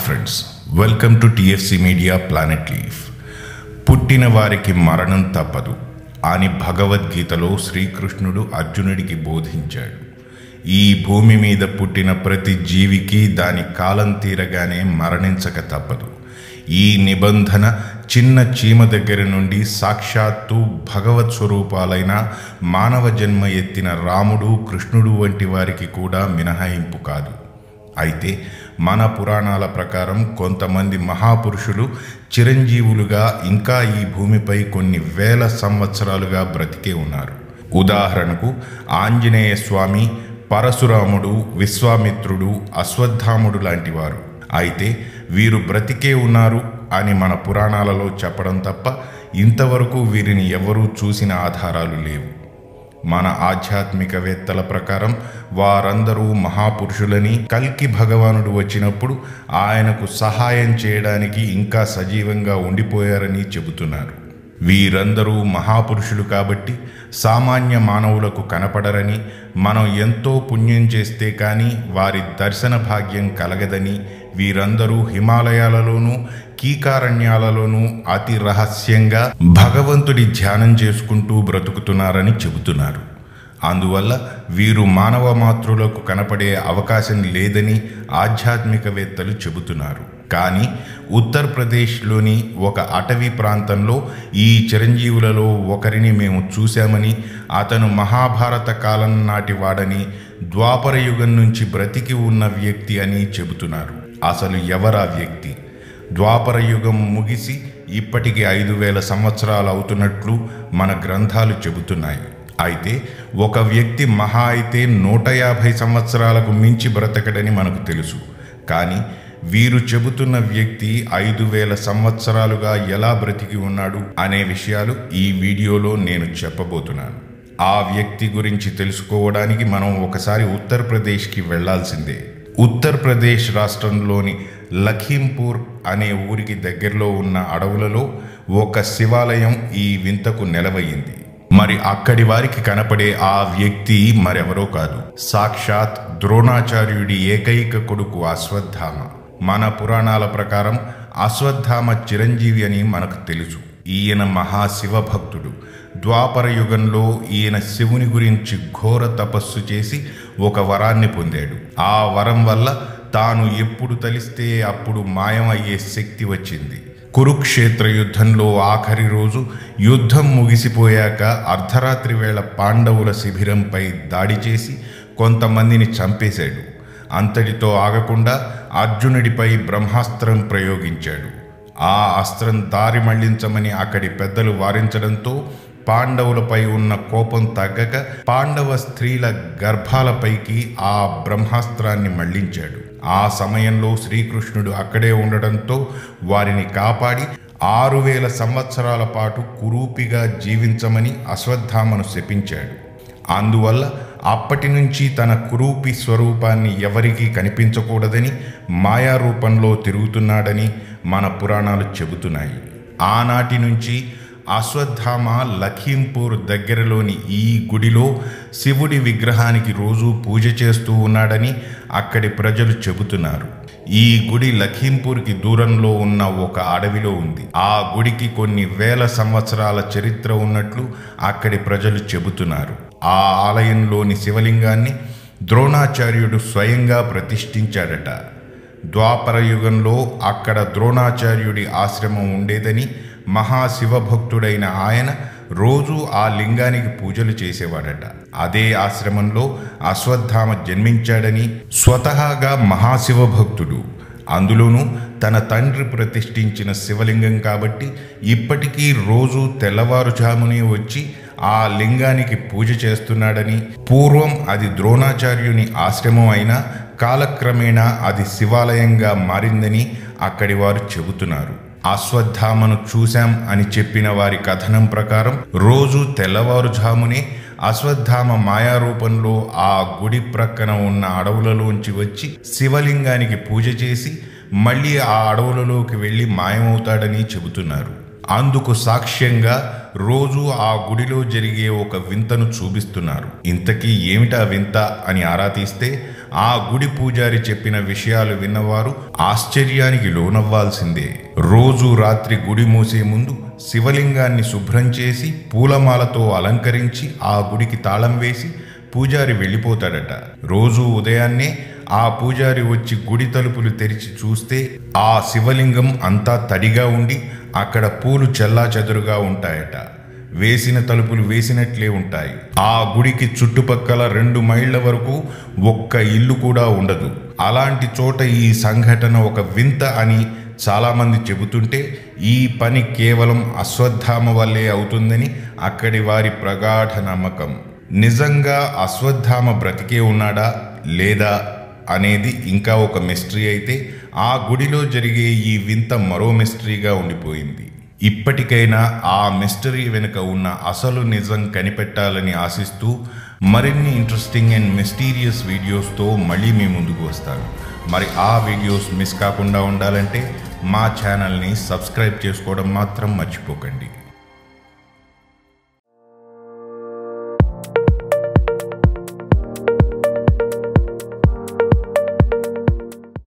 Friends, welcome to TFC media planet leaf. పుట్టిన వారికి మరణం తప్పదు అని భగవద్గీతలో శ్రీకృష్ణుడు అర్జునుడికి బోధించాడు. ఈ భూమి మీద పుట్టిన ప్రతి జీవికి దాని కాలం తీరగానే మరణించక తప్పదు. ఈ నిబంధన చిన్న చీమ దగ్గర నుండి సాక్షాత్తు భగవత్ స్వరూపాలైన మానవ జన్మ ఎత్తిన రాముడు, కృష్ణుడు వంటి వారికి కూడా మినహాయింపు కాదు. అయితే మన పురాణాల ప్రకారం కొంతమంది మహాపురుషులు చిరంజీవులుగా ఇంకా ఈ భూమిపై కొన్ని వేల సంవత్సరాలుగా బ్రతికే ఉన్నారు. ఉదాహరణకు ఆంజనేయ స్వామి, పరశురాముడు, విశ్వామిత్రుడు, అశ్వత్థాముడు లాంటి వారు. అయితే వీరు బ్రతికే ఉన్నారు అని మన పురాణాలలో చెప్పడం తప్ప ఇంతవరకు వీరిని ఎవరూ చూసిన ఆధారాలు లేవు. మన ఆధ్యాత్మికవేత్తల ప్రకారం వారందరూ మహాపురుషులని, కల్కి భగవానుడు వచ్చినప్పుడు ఆయనకు సహాయం చేయడానికి ఇంకా సజీవంగా ఉండిపోయారని చెబుతున్నారు. వీరందరూ మహాపురుషులు కాబట్టి సామాన్య మానవులకు కనపడరని, మనం ఎంతో పుణ్యం చేస్తే కానీ వారి దర్శన భాగ్యం కలగదని, వీరందరూ హిమాలయాలలోనూ కీకారణ్యాలలోనూ అతి రహస్యంగా భగవంతుడి ధ్యానం చేసుకుంటూ బ్రతుకుతున్నారని చెబుతున్నారు. అందువల్ల వీరు మానవ మాతృలకు కనపడే అవకాశం లేదని ఆధ్యాత్మికవేత్తలు చెబుతున్నారు. కానీ ఉత్తరప్రదేశ్లోని ఒక అటవీ ప్రాంతంలో ఈ చిరంజీవులలో ఒకరిని మేము చూశామని, అతను మహాభారత కాలం నాటి వాడని, ద్వాపర యుగం నుంచి బ్రతికి ఉన్న వ్యక్తి అని చెబుతున్నారు. అసలు ఎవరా వ్యక్తి? ద్వాపర యుగం ముగిసి ఇప్పటికి 5000 సంవత్సరాలు అవుతున్నట్లు మన గ్రంథాలు చెబుతున్నాయి. అయితే ఒక వ్యక్తి మహా అయితే 150 సంవత్సరాలకు మించి బ్రతకడని మనకు తెలుసు. కానీ వీరు చెబుతున్న వ్యక్తి 5000 సంవత్సరాలుగా ఎలా బ్రతికి ఉన్నాడు అనే విషయాలు ఈ వీడియోలో నేను చెప్పబోతున్నాను. ఆ వ్యక్తి గురించి తెలుసుకోవడానికి మనం ఒకసారి ఉత్తరప్రదేశ్కి వెళ్లాల్సిందే. ఉత్తరప్రదేశ్ రాష్ట్రంలోని లఖీంపూర్ అనే ఊరికి దగ్గరలో ఉన్న అడవులలో ఒక శివాలయం ఈ వింతకు నెలవయింది. మరి అక్కడి వారికి కనపడే ఆ వ్యక్తి మరెవరో కాదు, సాక్షాత్ ద్రోణాచార్యుడి ఏకైక కొడుకు అశ్వత్థామ. మన పురాణాల ప్రకారం అశ్వత్థామ చిరంజీవి అని మనకు తెలుసు. ఈయన మహాశివ భక్తుడు. ద్వాపర యుగంలో ఈయన శివుని గురించి ఘోర తపస్సు చేసి ఒక వరాన్ని పొందాడు. ఆ వరం వల్ల తాను ఎప్పుడు తలిస్తే అప్పుడు మాయమయ్యే శక్తి వచ్చింది. కురుక్షేత్ర యుద్ధంలో ఆఖరి రోజు యుద్ధం ముగిసిపోయాక అర్ధరాత్రి వేళ పాండవుల శిబిరంపై దాడి చేసి కొంతమందిని చంపేశాడు. అంతటితో ఆగకుండా అర్జునుడిపై బ్రహ్మాస్త్రం ప్రయోగించాడు. ఆ అస్త్రం దారి మళ్లించమని అక్కడి పెద్దలు వారించడంతో పాండవులపై ఉన్న కోపం తగ్గక పాండవ స్త్రీల గర్భాలపైకి ఆ బ్రహ్మాస్త్రాన్ని మళ్లించాడు. ఆ సమయంలో శ్రీకృష్ణుడు అక్కడే ఉండడంతో వారిని కాపాడి 6000 సంవత్సరాల పాటు కురూపిగా జీవించమని అశ్వత్థామను శపించాడు. అందువల్ల అప్పటి నుంచి తన కురూపి స్వరూపాన్ని ఎవరికీ కనిపించకూడదని మాయారూపంలో తిరుగుతున్నాడని మన పురాణాలు చెబుతున్నాయి. ఆనాటి నుంచి అశ్వత్థామ లఖీంపూర్ దగ్గరలోని ఈ గుడిలో శివుడి విగ్రహానికి రోజు పూజ చేస్తూ ఉన్నాడని అక్కడి ప్రజలు చెబుతున్నారు. ఈ గుడి లఖీంపూర్కి దూరంలో ఉన్న ఒక అడవిలో ఉంది. ఆ గుడికి కొన్ని వేల సంవత్సరాల చరిత్ర ఉన్నట్లు అక్కడి ప్రజలు చెబుతున్నారు. ఆ ఆలయంలోని శివలింగాన్ని ద్రోణాచార్యుడు స్వయంగా ప్రతిష్ఠించాడట. ద్వాపర యుగంలో అక్కడ ద్రోణాచార్యుడి ఆశ్రమం ఉండేదని, మహాశివభక్తుడైన ఆయన రోజు ఆ లింగానికి పూజలు చేసేవాడట. అదే ఆశ్రమంలో అశ్వత్థామ జన్మించాడని, స్వతహాగా మహాశివభక్తుడు, అందులోనూ తన తండ్రి ప్రతిష్ఠించిన శివలింగం కాబట్టి ఇప్పటికీ రోజు తెల్లవారుజామునే వచ్చి ఆ లింగానికి పూజ చేస్తున్నాడని, పూర్వం అది ద్రోణాచార్యుని ఆశ్రమం అయినా కాలక్రమేణా అది శివాలయంగా మారిందని అక్కడి వారు చెబుతున్నారు. అశ్వత్థామను చూశాం అని చెప్పిన వారి కథనం ప్రకారం రోజు తెల్లవారుజామునే అశ్వత్థామ మాయారూపంలో ఆ గుడి ప్రక్కన ఉన్న అడవులలోంచి వచ్చి శివలింగానికి పూజ చేసి మళ్ళీ ఆ అడవులలోకి వెళ్ళి మాయమవుతాడని చెబుతున్నారు. అందుకు సాక్ష్యంగా రోజు ఆ గుడిలో జరిగే ఒక వింతను చూపిస్తున్నారు. ఇంతకీ ఏమిటా వింత అని ఆరా తీస్తే ఆ గుడి పూజారి చెప్పిన విషయాలు విన్నవారు ఆశ్చర్యానికి లోనవ్వాల్సిందే. రోజు రాత్రి గుడి మూసే ముందు శివలింగాన్ని శుభ్రం చేసి పూలమాలతో అలంకరించి ఆ గుడికి తాళం వేసి పూజారి వెళ్ళిపోతాడట. రోజు ఉదయాన్నే ఆ పూజారి వచ్చి గుడి తలుపులు తెరిచి చూస్తే ఆ శివలింగం అంతా తడిగా ఉండి అక్కడ పూలు చెల్లాచెదురుగా ఉంటాయట. వేసిన తలుపులు వేసినట్లే ఉంటాయి. ఆ గుడికి చుట్టుపక్కల 2 మైళ్ళ వరకు ఒక్క ఇల్లు కూడా ఉండదు. అలాంటి చోట ఈ సంఘటన ఒక వింత అని చాలామంది చెబుతుంటే ఈ పని కేవలం అశ్వత్థామ వల్లే అవుతుందని అక్కడి వారి ప్రగాఢ నమ్మకం. నిజంగా అశ్వత్థామ బ్రతికే ఉన్నాడా లేదా అనేది ఇంకా ఒక మిస్టరీ అయితే, ఆ గుడిలో జరిగే ఈ వింత మరో మిస్టరీగా ఉండిపోయింది. ఇప్పటికైనా ఆ మిస్టరీ వెనుక ఉన్న అసలు నిజం కనిపెట్టాలని ఆశిస్తూ మరిన్ని ఇంట్రెస్టింగ్ అండ్ మిస్టీరియస్ వీడియోస్తో మళ్ళీ మీ ముందుకు వస్తాను. మరి ఆ వీడియోస్ మిస్ కాకుండా ఉండాలంటే మా ఛానల్ని సబ్స్క్రైబ్ చేసుకోవడం మాత్రం మర్చిపోకండి.